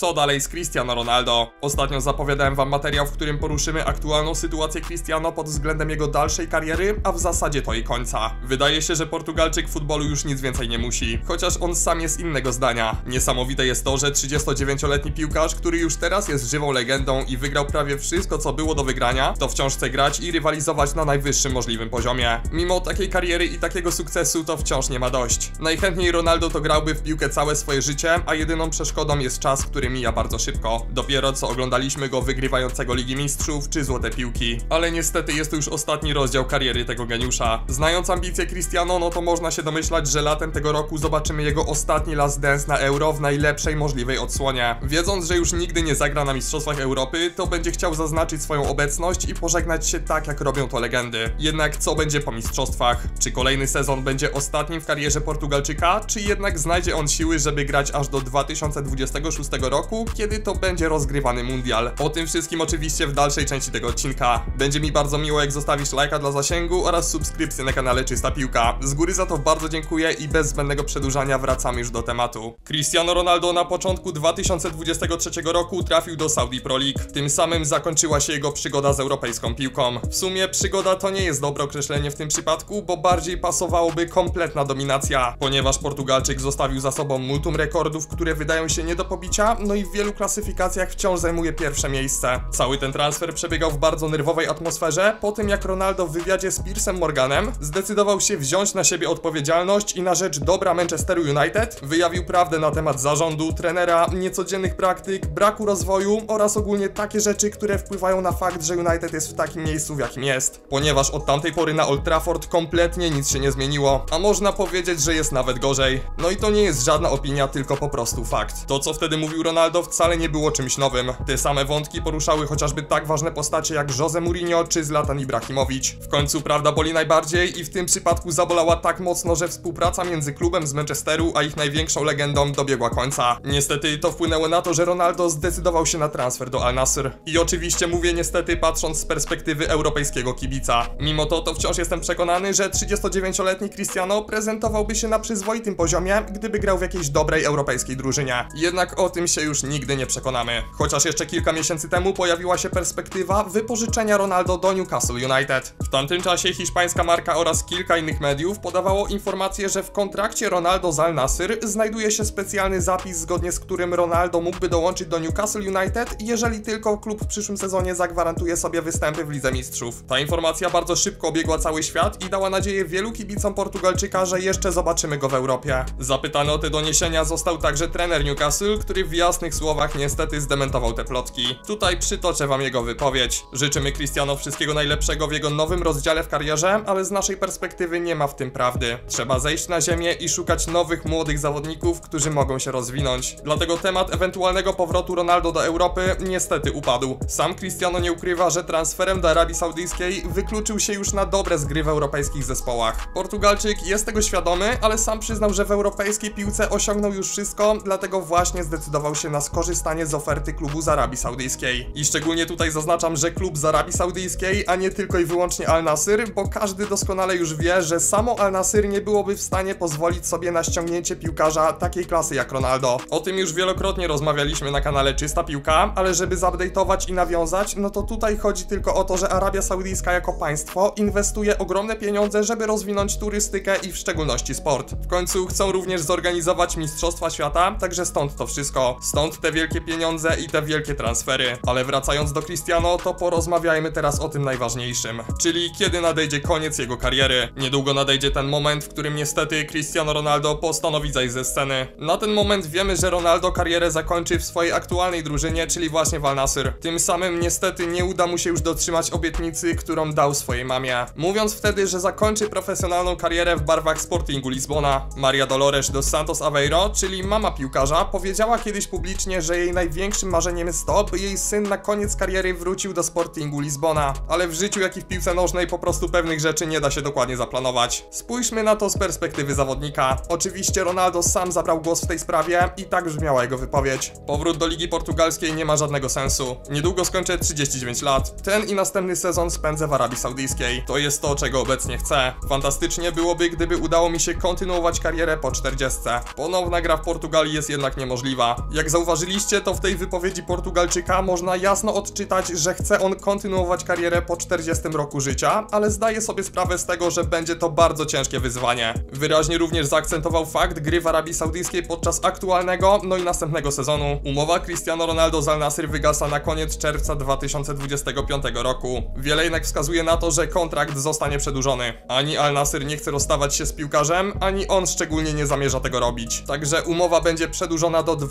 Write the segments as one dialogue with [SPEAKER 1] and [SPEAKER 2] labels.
[SPEAKER 1] Co dalej z Cristiano Ronaldo? Ostatnio zapowiadałem wam materiał, w którym poruszymy aktualną sytuację Cristiano pod względem jego dalszej kariery, a w zasadzie to jej końca. Wydaje się, że Portugalczyk w futbolu już nic więcej nie musi, chociaż on sam jest innego zdania. Niesamowite jest to, że 39-letni piłkarz, który już teraz jest żywą legendą i wygrał prawie wszystko, co było do wygrania, to wciąż chce grać i rywalizować na najwyższym możliwym poziomie. Mimo takiej kariery i takiego sukcesu to wciąż nie ma dość. Najchętniej Ronaldo to grałby w piłkę całe swoje życie, a jedyną przeszkodą jest czas, który mija bardzo szybko. Dopiero co oglądaliśmy go wygrywającego Ligi Mistrzów czy Złote Piłki. Ale niestety jest to już ostatni rozdział kariery tego geniusza. Znając ambicje Cristiano, no to można się domyślać, że latem tego roku zobaczymy jego ostatni last dance na Euro w najlepszej możliwej odsłonie. Wiedząc, że już nigdy nie zagra na Mistrzostwach Europy, to będzie chciał zaznaczyć swoją obecność i pożegnać się tak, jak robią to legendy. Jednak co będzie po mistrzostwach? Czy kolejny sezon będzie ostatnim w karierze Portugalczyka, czy jednak znajdzie on siły, żeby grać aż do 2026 roku, kiedy to będzie rozgrywany mundial? O tym wszystkim oczywiście w dalszej części tego odcinka. Będzie mi bardzo miło, jak zostawisz lajka dla zasięgu oraz subskrypcję na kanale Czysta Piłka. Z góry za to bardzo dziękuję i bez zbędnego przedłużania wracamy już do tematu. Cristiano Ronaldo na początku 2023 roku trafił do Saudi Pro League. Tym samym zakończyła się jego przygoda z europejską piłką. W sumie przygoda to nie jest dobre określenie w tym przypadku, bo bardziej pasowałoby kompletna dominacja, ponieważ Portugalczyk zostawił za sobą multum rekordów, które wydają się nie do pobicia, no i w wielu klasyfikacjach wciąż zajmuje pierwsze miejsce. Cały ten transfer przebiegał w bardzo nerwowej atmosferze, po tym jak Ronaldo w wywiadzie z Piersem Morganem zdecydował się wziąć na siebie odpowiedzialność i na rzecz dobra Manchesteru United wyjawił prawdę na temat zarządu, trenera, niecodziennych praktyk, braku rozwoju oraz ogólnie takie rzeczy, które wpływają na fakt, że United jest w takim miejscu, w jakim jest. Ponieważ od tamtej pory na Old Trafford kompletnie nic się nie zmieniło, a można powiedzieć, że jest nawet gorzej. No i to nie jest żadna opinia, tylko po prostu fakt. To, co wtedy mówił Ronaldo, wcale nie było czymś nowym. Te same wątki poruszały chociażby tak ważne postacie jak Jose Mourinho czy Zlatan Ibrahimowicz. W końcu prawda boli najbardziej i w tym przypadku zabolała tak mocno, że współpraca między klubem z Manchesteru a ich największą legendą dobiegła końca. Niestety to wpłynęło na to, że Ronaldo zdecydował się na transfer do Al Nassr. I oczywiście mówię niestety, patrząc z perspektywy europejskiego kibica. Mimo to wciąż jestem przekonany, że 39-letni Cristiano prezentowałby się na przyzwoitym poziomie, gdyby grał w jakiejś dobrej europejskiej drużynie. Jednak o tym się już nigdy nie przekonamy. Chociaż jeszcze kilka miesięcy temu pojawiła się perspektywa wypożyczenia Ronaldo do Newcastle United. W tamtym czasie hiszpańska marka oraz kilka innych mediów podawało informację, że w kontrakcie Ronaldo z Al Nassr znajduje się specjalny zapis, zgodnie z którym Ronaldo mógłby dołączyć do Newcastle United, jeżeli tylko klub w przyszłym sezonie zagwarantuje sobie występy w Lidze Mistrzów. Ta informacja bardzo szybko obiegła cały świat i dała nadzieję wielu kibicom Portugalczyka, że jeszcze zobaczymy go w Europie. Zapytany o te doniesienia został także trener Newcastle, który w jasnych słowach niestety zdementował te plotki. Tutaj przytoczę wam jego wypowiedź. Życzymy Cristiano wszystkiego najlepszego w jego nowym rozdziale w karierze, ale z naszej perspektywy nie ma w tym prawdy. Trzeba zejść na ziemię i szukać nowych, młodych zawodników, którzy mogą się rozwinąć. Dlatego temat ewentualnego powrotu Ronaldo do Europy niestety upadł. Sam Cristiano nie ukrywa, że transferem do Arabii Saudyjskiej wykluczył się już na dobre z gry w europejskich zespołach. Portugalczyk jest tego świadomy, ale sam przyznał, że w europejskiej piłce osiągnął już wszystko, dlatego właśnie zdecydował się na skorzystanie z oferty klubu z Arabii Saudyjskiej. I szczególnie tutaj zaznaczam, że klub z Arabii Saudyjskiej, a nie tylko i wyłącznie Al Nassr, bo każdy doskonale już wie, że samo Al Nassr nie byłoby w stanie pozwolić sobie na ściągnięcie piłkarza takiej klasy jak Ronaldo. O tym już wielokrotnie rozmawialiśmy na kanale Czysta Piłka, ale żeby zupdate'ować i nawiązać, no to tutaj chodzi tylko o to, że Arabia Saudyjska jako państwo inwestuje ogromne pieniądze, żeby rozwinąć turystykę i w szczególności sport. W końcu chcą również zorganizować Mistrzostwa Świata, także stąd to wszystko. Stąd te wielkie pieniądze i te wielkie transfery. Ale wracając do Cristiano, to porozmawiajmy teraz o tym najważniejszym, czyli kiedy nadejdzie koniec jego kariery. Niedługo nadejdzie ten moment, w którym niestety Cristiano Ronaldo postanowi zejść ze sceny. Na ten moment wiemy, że Ronaldo karierę zakończy w swojej aktualnej drużynie, czyli właśnie w Al Nassr. Tym samym niestety nie uda mu się już dotrzymać obietnicy, którą dał swojej mamie. Mówiąc wtedy, że zakończy profesjonalną karierę w barwach Sportingu Lizbona. Maria Dolores dos Santos Aveiro, czyli mama piłkarza, powiedziała kiedyś publicznie, że jej największym marzeniem jest to, by jej syn na koniec kariery wrócił do Sportingu Lizbona. Ale w życiu, jak i w piłce nożnej, po prostu pewnych rzeczy nie da się dokładnie zaplanować. Spójrzmy na to z perspektywy zawodnika. Oczywiście Ronaldo sam zabrał głos w tej sprawie i tak brzmiała jego wypowiedź. Powrót do Ligi Portugalskiej nie ma żadnego sensu. Niedługo skończę 39 lat. Ten i następny sezon spędzę w Arabii Saudyjskiej. To jest to, czego obecnie chcę. Fantastycznie byłoby, gdyby udało mi się kontynuować karierę po 40. Ponowna gra w Portugalii jest jednak niemożliwa. Jak zauważyliście, to w tej wypowiedzi Portugalczyka można jasno odczytać, że chce on kontynuować karierę po 40 roku życia, ale zdaje sobie sprawę z tego, że będzie to bardzo ciężkie wyzwanie. Wyraźnie również zaakcentował fakt gry w Arabii Saudyjskiej podczas aktualnego, no i następnego sezonu. Umowa Cristiano Ronaldo z Al Nassr wygasa na koniec czerwca 2025 roku. Wiele jednak wskazuje na to, że kontrakt zostanie przedłużony. Ani Al Nassr nie chce rozstawać się z piłkarzem, ani on szczególnie nie zamierza tego robić. Także umowa będzie przedłużona do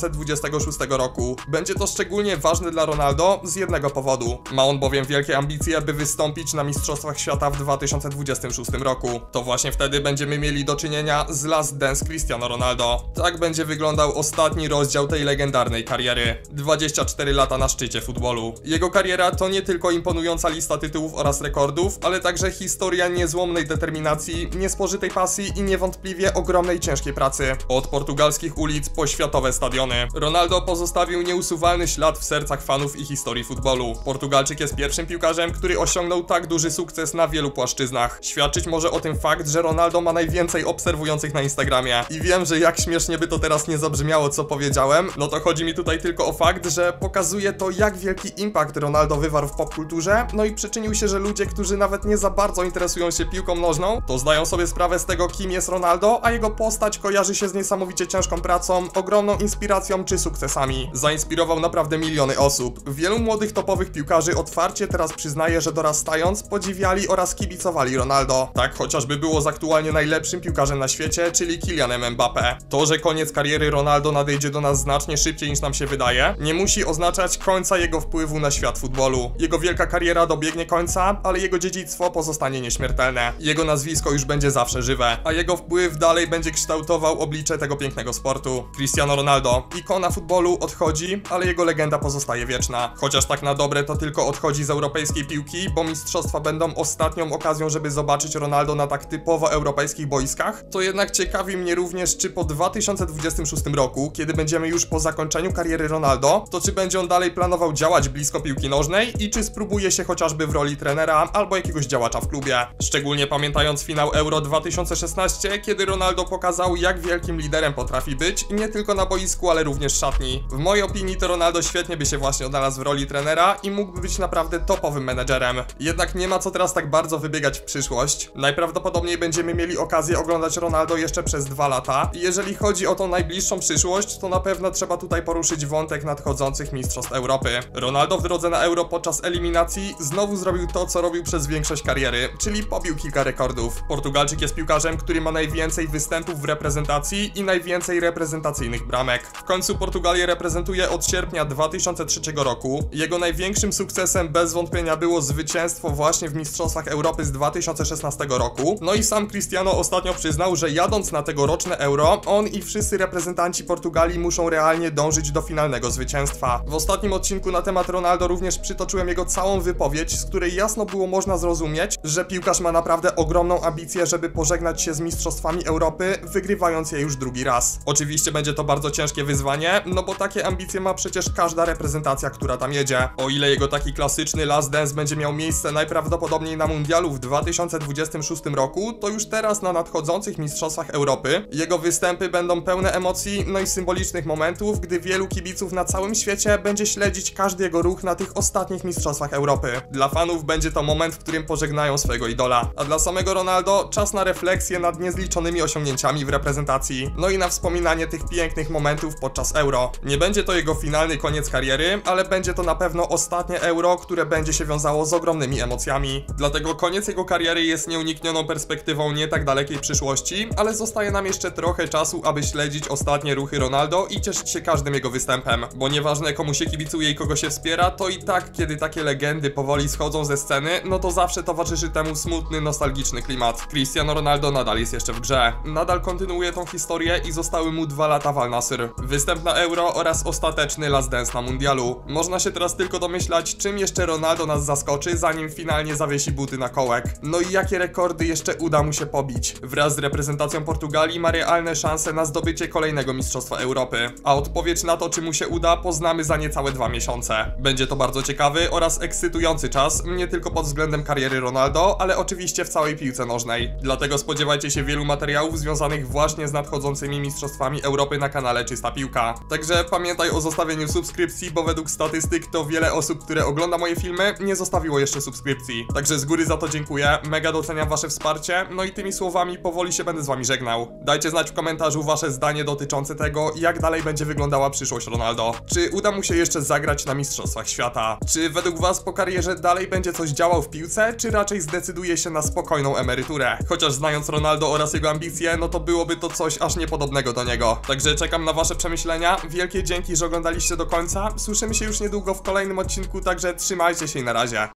[SPEAKER 1] 2026 roku. Będzie to szczególnie ważne dla Ronaldo z jednego powodu. Ma on bowiem wielkie ambicje, by wystąpić na Mistrzostwach Świata w 2026 roku. To właśnie wtedy będziemy mieli do czynienia z Last Dance Cristiano Ronaldo. Tak będzie wyglądał ostatni rozdział tej legendarnej kariery. 24 lata na szczycie futbolu. Jego kariera to nie tylko imponująca lista tytułów oraz rekordów, ale także historia niezłomnej determinacji, niespożytej pasji i niewątpliwie ogromnej ciężkiej pracy. Od portugalskich ulic po światowe stadiony. Ronaldo pozostawił nieusuwalny ślad w sercach fanów i historii futbolu. Portugalczyk jest pierwszym piłkarzem, który osiągnął tak duży sukces na wielu płaszczyznach. Świadczyć może o tym fakt, że Ronaldo ma najwięcej obserwujących na Instagramie. I wiem, że jak śmiesznie by to teraz nie zabrzmiało, co powiedziałem, no to chodzi mi tutaj tylko o fakt, że pokazuje to, jak wielki impact Ronaldo wywarł w popkulturze, no i przyczynił się, że ludzie, którzy nawet nie za bardzo interesują się piłką nożną, to zdają sobie sprawę z tego, kim jest Ronaldo, a jego postać kojarzy się z niesamowicie ciężką pracą, ogromną inspiracją czy sukcesami. Zainspirował naprawdę miliony osób. Wielu młodych topowych piłkarzy otwarcie teraz przyznaje, że dorastając podziwiali oraz kibicowali Ronaldo. Tak chociażby było z aktualnie najlepszym piłkarzem na świecie, czyli Kylianem Mbappé. To, że koniec kariery Ronaldo nadejdzie do nas znacznie szybciej niż nam się wydaje, nie musi oznaczać końca jego wpływu na świat futbolu. Jego wielka kariera dobiegnie końca, ale jego dziedzictwo pozostanie nieśmiertelne. Jego nazwisko już będzie zawsze żywe, a jego wpływ dalej będzie kształtował oblicze tego pięknego sportu. Cristiano Ronaldo, ikona futbolu, odchodzi, ale jego legenda pozostaje wieczna. Chociaż tak na dobre to tylko odchodzi z europejskiej piłki, bo mistrzostwa będą ostatnią okazją, żeby zobaczyć Ronaldo na tak typowo europejskich boiskach, to jednak ciekawi mnie również, czy po 2026 roku, kiedy będziemy już po zakończeniu kariery Ronaldo, to czy będzie on dalej planował działać blisko piłki nożnej i czy spróbuje się chociażby w roli trenera albo jakiegoś działacza w klubie. Szczególnie pamiętając finał Euro 2016, kiedy Ronaldo pokazał, jak wielkim liderem potrafi być, nie tylko na boisku, ale również w szatni. W mojej opinii to Ronaldo świetnie by się właśnie odnalazł w roli trenera i mógłby być naprawdę topowym menedżerem. Jednak nie ma co teraz tak bardzo wybiegać w przyszłość. Najprawdopodobniej będziemy mieli okazję oglądać Ronaldo jeszcze przez 2 lata. I jeżeli chodzi o tą najbliższą przyszłość, to na pewno trzeba tutaj poruszyć wątek nadchodzących Mistrzostw Europy. Ronaldo w drodze na Euro podczas eliminacji znowu zrobił to, co robił przez większość kariery, czyli pobił kilka rekordów. Portugalczyk jest piłkarzem, który ma najwięcej występów w reprezentacji i najwięcej reprezentacyjnych bramek. W końcu Portugalię reprezentuje od sierpnia 2003 roku. Jego największym sukcesem bez wątpienia było zwycięstwo właśnie w Mistrzostwach Europy z 2016 roku. No i sam Cristiano ostatnio przyznał, że jadąc na tegoroczne Euro, on i wszyscy reprezentanci Portugalii muszą realnie dążyć do finalnego zwycięstwa. W ostatnim odcinku na temat Ronaldo również przytoczyłem jego całą wypowiedź, z której jasno było można zrozumieć, że piłkarz ma naprawdę ogromną ambicję, żeby pożegnać się z Mistrzostwami Europy, wygrywając je już drugi raz. Oczywiście będzie to bardzo ciężkie wyzwanie, no bo takie ambicje ma przecież każda reprezentacja, która tam jedzie. O ile jego taki klasyczny Last Dance będzie miał miejsce najprawdopodobniej na Mundialu w 2026 roku, to już teraz na nadchodzących Mistrzostwach Europy jego występy będą pełne emocji, no i symbolicznych momentów, gdy wielu kibiców na całym świecie będzie śledzić każdy jego ruch na tych ostatnich Mistrzostwach Europy. Dla fanów będzie to moment, w którym pożegnają swojego idola, a dla samego Ronaldo czas na refleksję nad niezliczonymi osiągnięciami w reprezentacji, no i na wspominanie tych pięknych momentów podczas Euro. Nie będzie to jego finalny koniec kariery, ale będzie to na pewno ostatnie Euro, które będzie się wiązało z ogromnymi emocjami. Dlatego koniec jego kariery jest nieuniknioną perspektywą nie tak dalekiej przyszłości, ale zostaje nam jeszcze trochę czasu, aby śledzić ostatnie ruchy Ronaldo i cieszyć się każdym jego występem. Bo nieważne komu się kibicuje i kogo się wspiera, to i tak kiedy takie legendy powoli schodzą ze sceny, no to zawsze towarzyszy temu smutny, nostalgiczny klimat. Cristiano Ronaldo nadal jest jeszcze w grze. Nadal kontynuuje tą historię i zostały mu 2 lata w Al Nassr. Występ na Euro oraz ostateczny Last Dance na Mundialu. Można się teraz tylko domyślać, czym jeszcze Ronaldo nas zaskoczy, zanim finalnie zawiesi buty na kołek. No i jakie rekordy jeszcze uda mu się pobić. Wraz z reprezentacją Portugalii ma realne szanse na zdobycie kolejnego Mistrzostwa Europy. A odpowiedź na to, czy mu się uda, poznamy za niecałe 2 miesiące. Będzie to bardzo ciekawy oraz ekscytujący czas, nie tylko pod względem kariery Ronaldo, ale oczywiście w całej piłce nożnej. Dlatego spodziewajcie się wielu materiałów związanych właśnie z nadchodzącymi Mistrzostwami Europy na kanale Czysta Piłka. piłka. Także pamiętaj o zostawieniu subskrypcji, bo według statystyk to wiele osób, które ogląda moje filmy, nie zostawiło jeszcze subskrypcji. Także z góry za to dziękuję, mega doceniam wasze wsparcie, no i tymi słowami powoli się będę z wami żegnał. Dajcie znać w komentarzu wasze zdanie dotyczące tego, jak dalej będzie wyglądała przyszłość Ronaldo. Czy uda mu się jeszcze zagrać na Mistrzostwach Świata? Czy według was po karierze dalej będzie coś działał w piłce, czy raczej zdecyduje się na spokojną emeryturę? Chociaż znając Ronaldo oraz jego ambicje, no to byłoby to coś aż niepodobnego do niego. Także czekam na wasze przemyślenia, wielkie dzięki, że oglądaliście do końca. Słyszymy się już niedługo w kolejnym odcinku, także trzymajcie się i na razie.